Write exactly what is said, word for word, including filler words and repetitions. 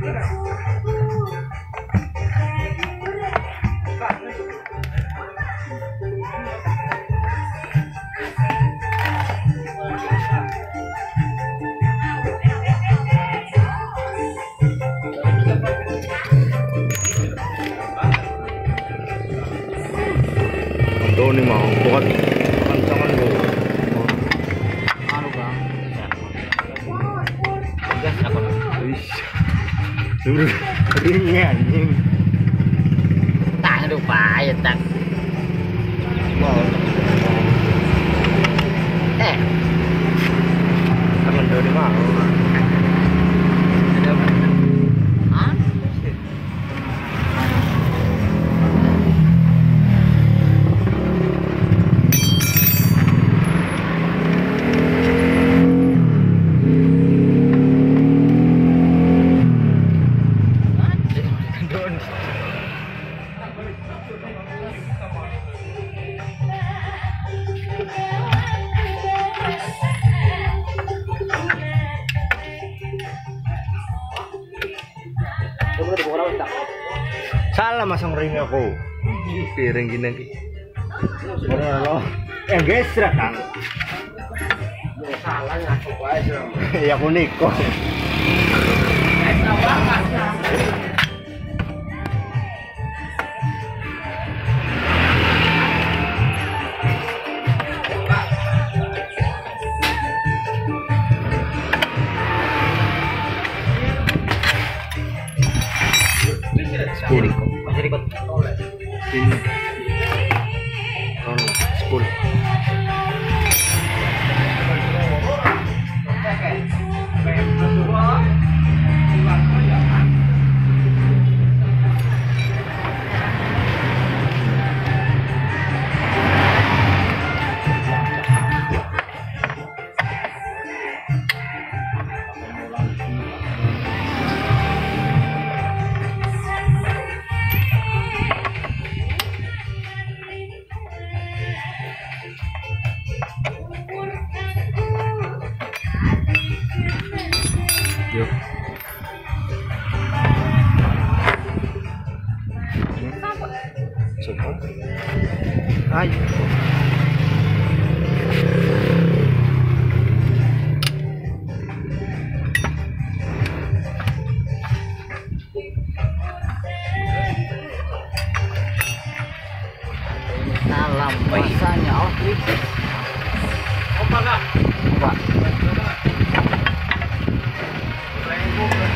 Ini mau buat kancangan bu. Anu bang, gas apa? Dulu ringan anjing. Tak ada upaya tak. Eh, Temen dari mau. ada apa? Ah? Salah masang ring aku. Piring gini. Ora lo. Eh gesrak Kang. Salah ngaku aja. Ya aku niko. Sepuluh. Masih ikut. Ini. Oh, sepuluh. Yuk. Cukup. Ayo. Salam masanya outfit. Opa kak. Opa.